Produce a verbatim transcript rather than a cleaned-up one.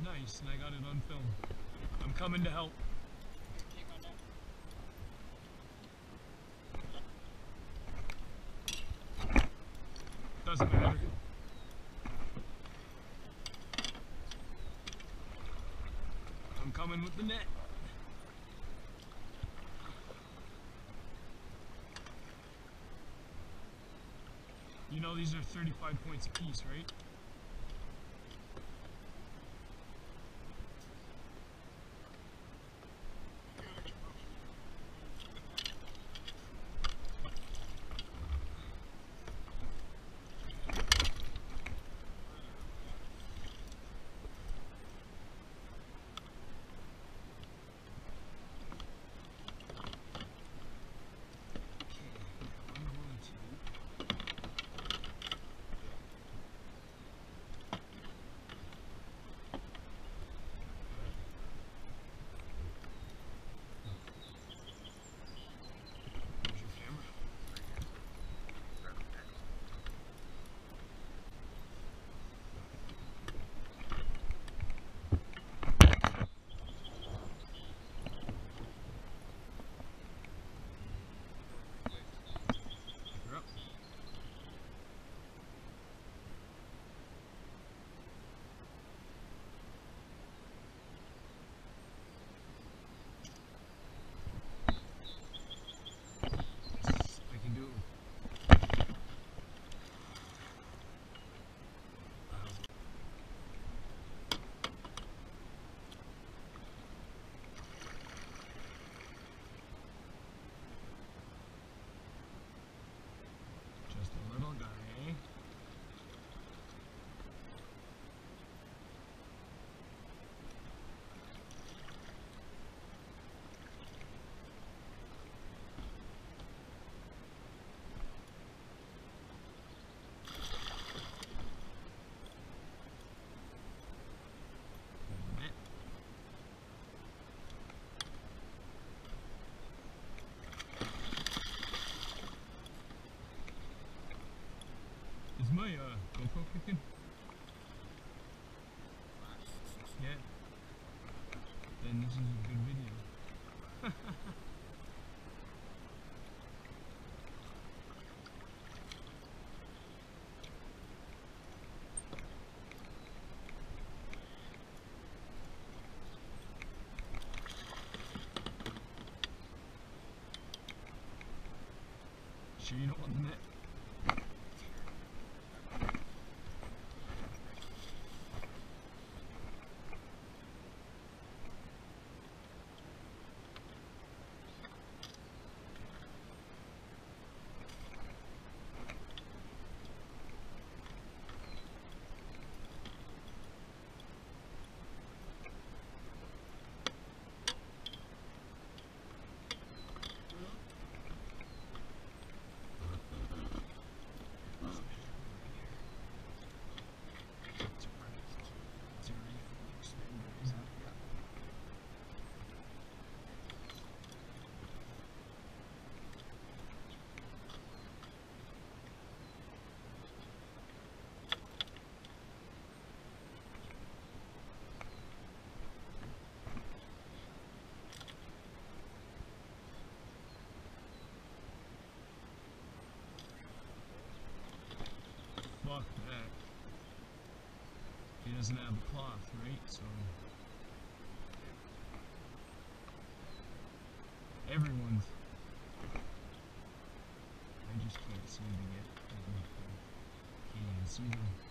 nice, and I got it on film. I'm coming to help. Doesn't matter. I'm coming with the net. You know these are thirty-five points a piece, right? Is my uh, GoPro kicking? Yeah. Then this is a good video. Sure you don't want the net? Fuck that. He doesn't have a cloth, right? So everyone's. I just can't seem to get. Can't even see them.